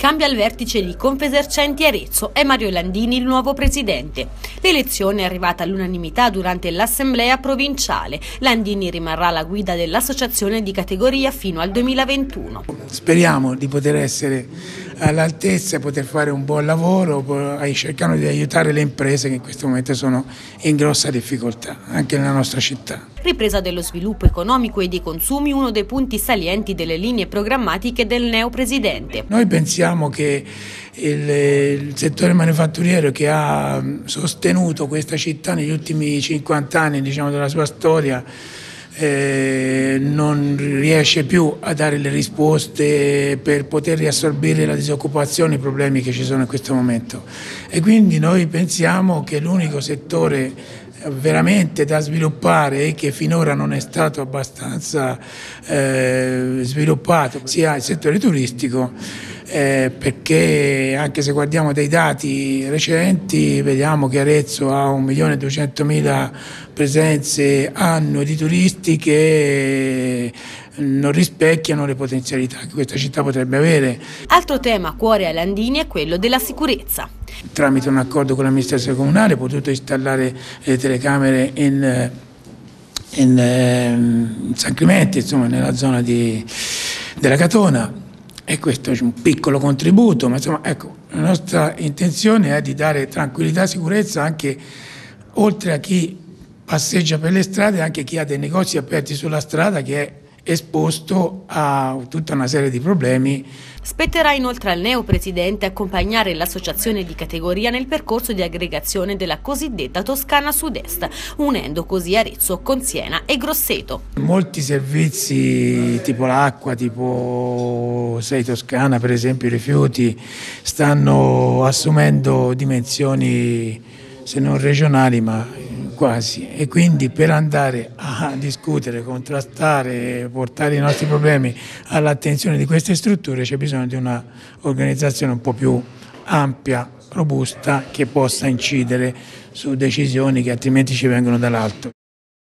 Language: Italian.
Cambia il vertice di Confesercenti Arezzo, è Mario Landini il nuovo presidente. L'elezione è arrivata all'unanimità durante l'assemblea provinciale. Landini rimarrà alla guida dell'associazione di categoria fino al 2021. Speriamo di poter essere all'altezza e poter fare un buon lavoro, cercando di aiutare le imprese che in questo momento sono in grossa difficoltà, anche nella nostra città. Ripresa dello sviluppo economico e dei consumi, uno dei punti salienti delle linee programmatiche del neopresidente. Noi pensiamo che il settore manifatturiero, che ha sostenuto questa città negli ultimi 50 anni, diciamo, della sua storia, non riesce più a dare le risposte per poter riassorbire la disoccupazione, i problemi che ci sono in questo momento, e quindi noi pensiamo che l'unico settore veramente da sviluppare e che finora non è stato abbastanza sviluppato sia il settore turistico, perché anche se guardiamo dei dati recenti vediamo che Arezzo ha 1.200.000 presenze annue di turisti che non rispecchiano le potenzialità che questa città potrebbe avere. Altro tema a cuore a Landini è quello della sicurezza. Tramite un accordo con l'amministrazione comunale ha potuto installare le telecamere in San Clemente, insomma nella zona della Catona, e questo è un piccolo contributo, ma insomma, ecco, la nostra intenzione è di dare tranquillità e sicurezza anche oltre a chi passeggia per le strade, anche chi ha dei negozi aperti sulla strada, che è esposto a tutta una serie di problemi. Spetterà inoltre al neopresidente accompagnare l'associazione di categoria nel percorso di aggregazione della cosiddetta Toscana Sud-Est, unendo così Arezzo con Siena e Grosseto. Molti servizi tipo l'acqua, tipo Sei Toscana, per esempio i rifiuti, stanno assumendo dimensioni se non regionali ma quasi, e quindi per andare a discutere, contrastare, portare i nostri problemi all'attenzione di queste strutture c'è bisogno di una organizzazione un po' più ampia, robusta, che possa incidere su decisioni che altrimenti ci vengono dall'alto.